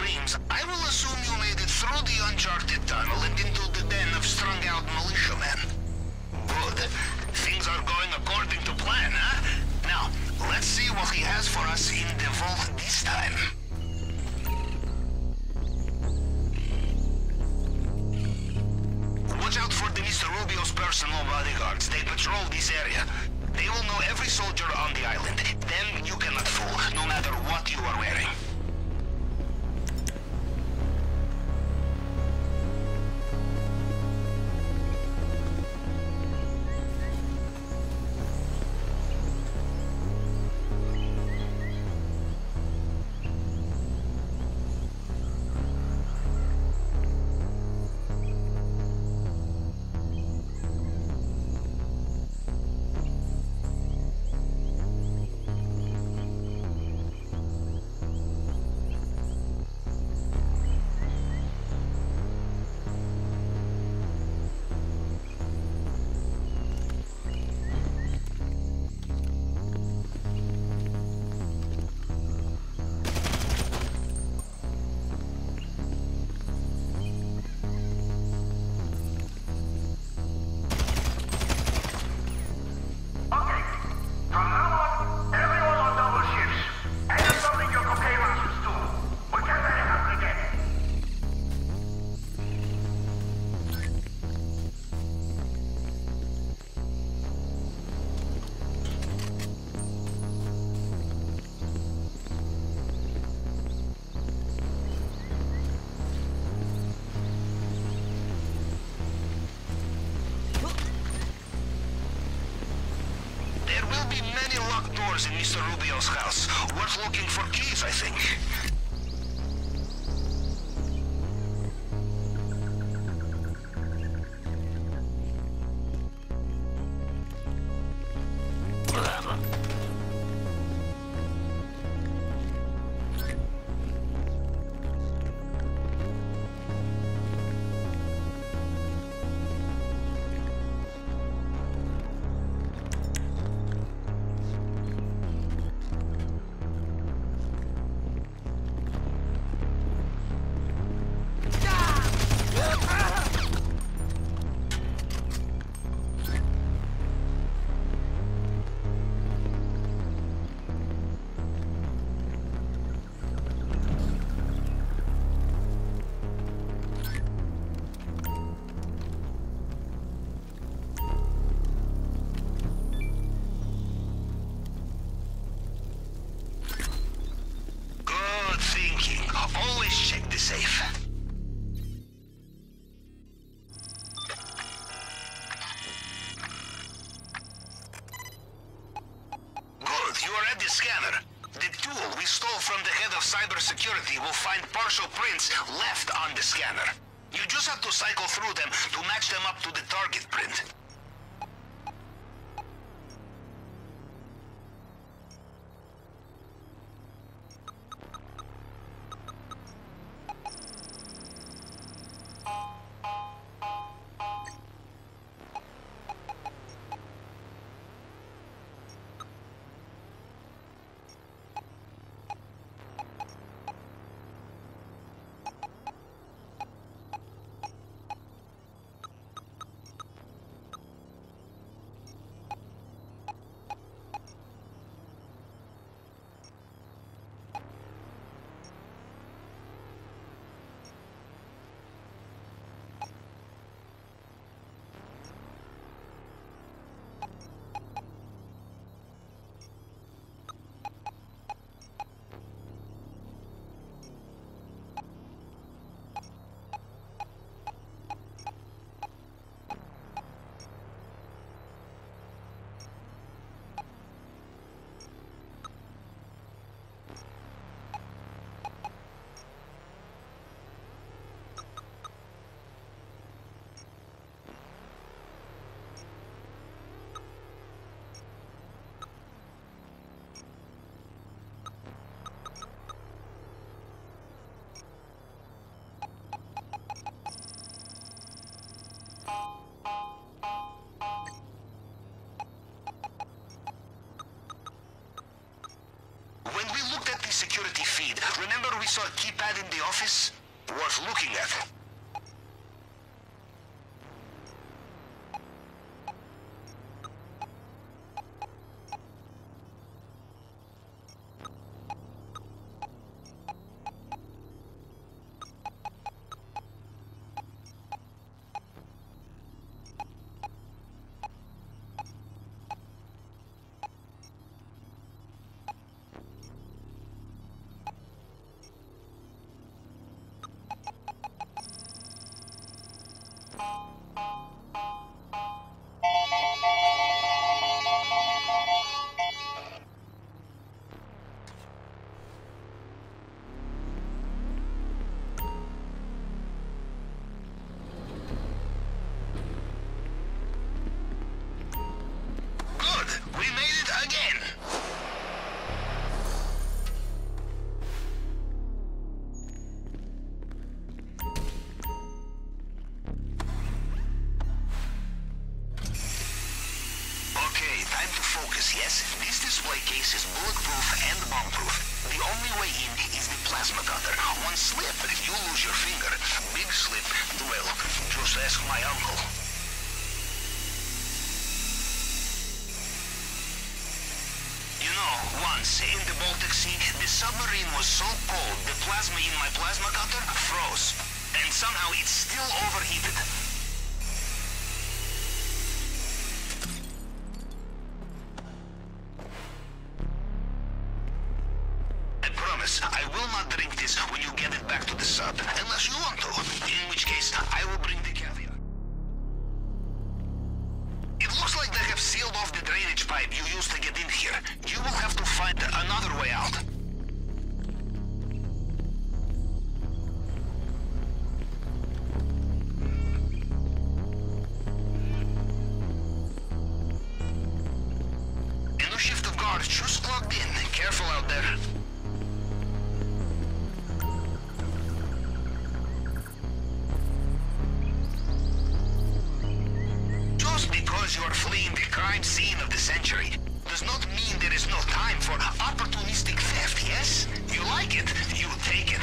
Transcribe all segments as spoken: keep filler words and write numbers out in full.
screams, I will assume you made it through the uncharted tunnel and into the den of strung-out militiamen. Good. Things are going according to plan, huh? Now, let's see what he has for us in the vault this time. Watch out for the Mister Rubio's personal bodyguards. They patrol this area. They will know every soldier on the island. Them you cannot fool, no matter what you are wearing. In Mister Rubio's house. Worth looking for keys, I think. Always check the safe. Good, you are at the scanner. The tool we stole from the head of cybersecurity will find partial prints left on the scanner. You just have to cycle through them to match them up to the target print. saw a keypad in the office? Worth looking at. Yes, this display case is bulletproof and bomb-proof. The only way in is the plasma cutter. One slip, if you lose your finger. Big slip, well, just ask my uncle. You know, once in the Baltic Sea, the submarine was so cold, the plasma in my plasma cutter froze. And somehow it's still overheated. I will not drink this when you get it back to the sub, unless you want to, in which case I will bring the caviar. It looks like they have sealed off the drainage pipe you used to get in here. You will have to find another way out. A new shift of guard just clocked in. Careful out there. Because you are fleeing the crime scene of the century does not mean there is no time for opportunistic theft, yes? You like it, you take it.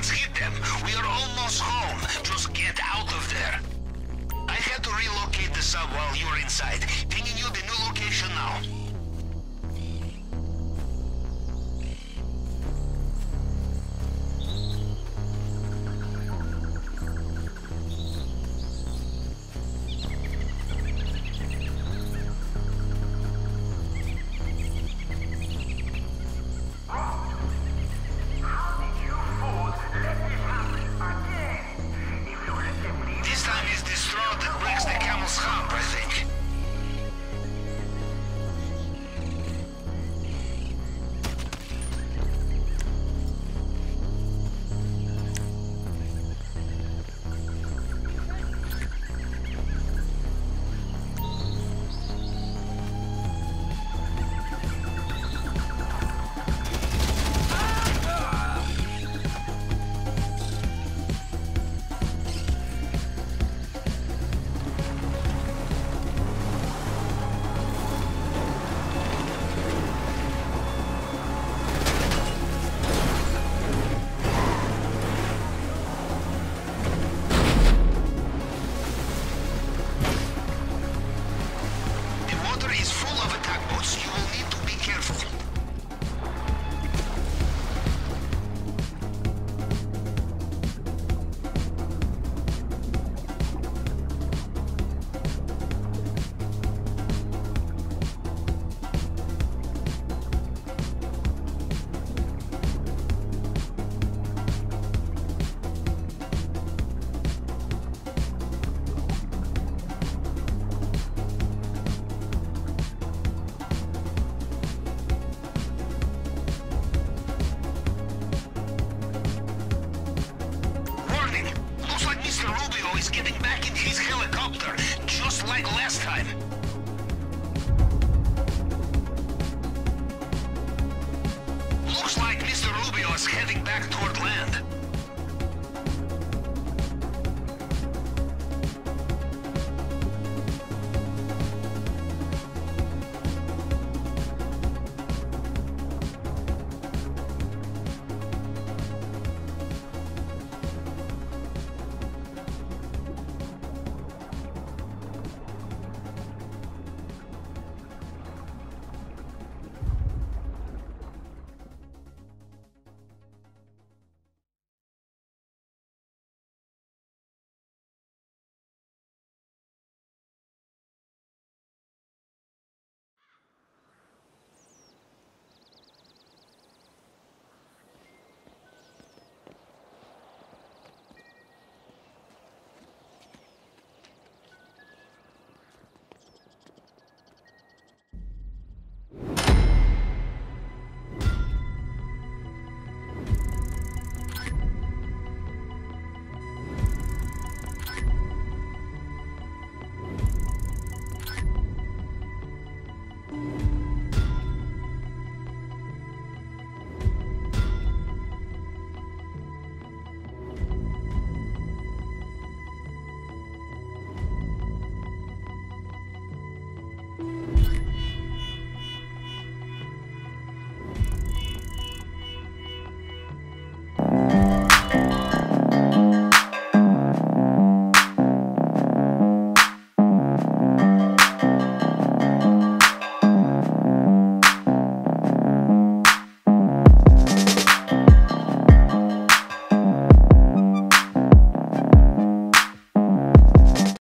Let's hit them. We are almost home. Just get out of there. I had to relocate the sub while you were inside. Pinging you the new location now. Is getting back in his helicopter, just like last time. Looks like Mister Rubio is heading back toward